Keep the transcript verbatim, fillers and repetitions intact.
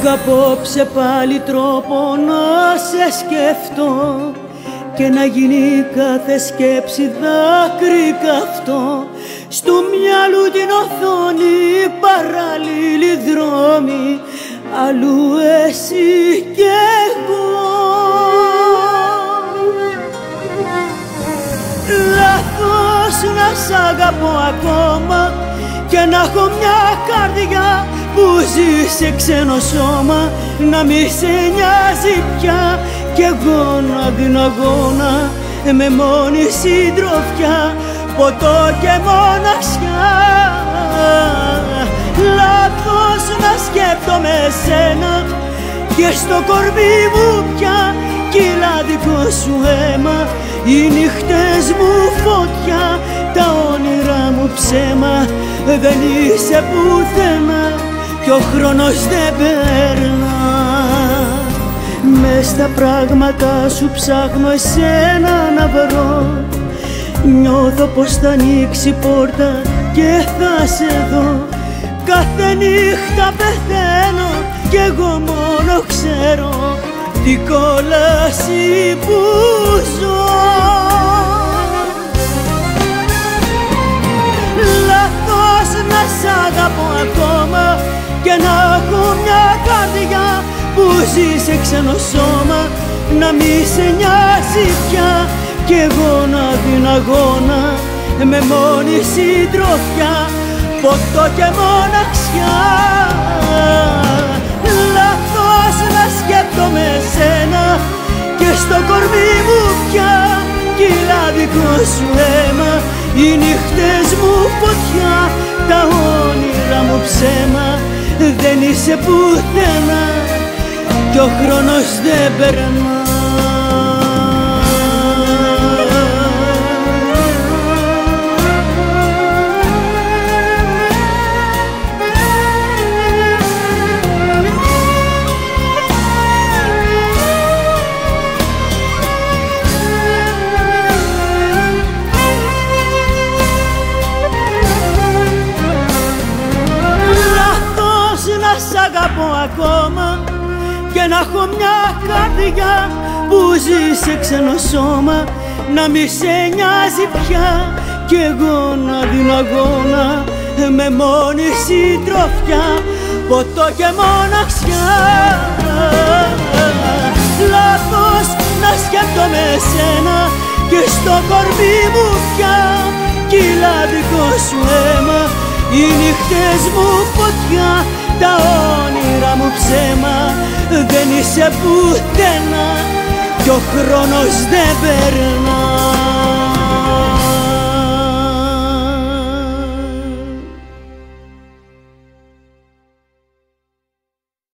Έχω απόψε πάλι τρόπο να σε σκεφτώ και να γίνει κάθε σκέψη δάκρυ καυτό. Στου μυαλού την οθόνη παράλληλοι δρόμοι, αλλού εσύ κι εγώ. Λάθος να σ' αγαπώ ακόμα και να έχω μια καρδιά που ζει σε ξένο σώμα, να μη σε νοιάζει πια κι εγώ να την αγώνα με μόνη συντροφιά, ποτό και μοναξιά. Λάθος να σκέφτομαι σένα και στο κορμί μου πια κύλα δικό σου αίμα. Οι νύχτες μου φωτιά, τα όνειρά μου ψέμα. Δεν είσαι πουθενά κι ο χρόνος δεν περνά. Μες στα πράγματα σου ψάχνω εσένα να βρω. Νιώθω πως θα ανοίξει πόρτα και θα σε δω. Κάθε νύχτα πεθαίνω κι εγώ μόνο ξέρω την κόλαση που ζω. Λάθος να σ' αγαπώ ακόμα και να έχω μια καρδιά που ζει σε ξένο σώμα, να μη σε νοιάζει πια κι εγώ να την αγώνα με μόνη συντροφιά, ποτό και μοναξιά. Λάθος να σκέφτομαι σένα και στο κορμί μου πια κύλα δικό σου αίμα. Οι νύχτες μου φωτιά, τα όνειρα μου ψέμα. Δεν είσαι πουθενά κι ο χρόνος δεν περνά. Σ' αγαπώ ακόμα και να έχω μια καρδιά που ζει σε ξένο σώμα, να μη σε νοιάζει πια κι εγώ να την αγώνα με μόνη συντροφιά, ποτό και μοναξιά. Λάθος να σκέφτομαι εσένα και στο κορμί μου πια κύλα δικό σου αίμα. Οι νύχτες μου φωτιά, τα όνειρα μου ψέμα. Δεν είσαι πουθενά κι ο χρόνος δεν περνά.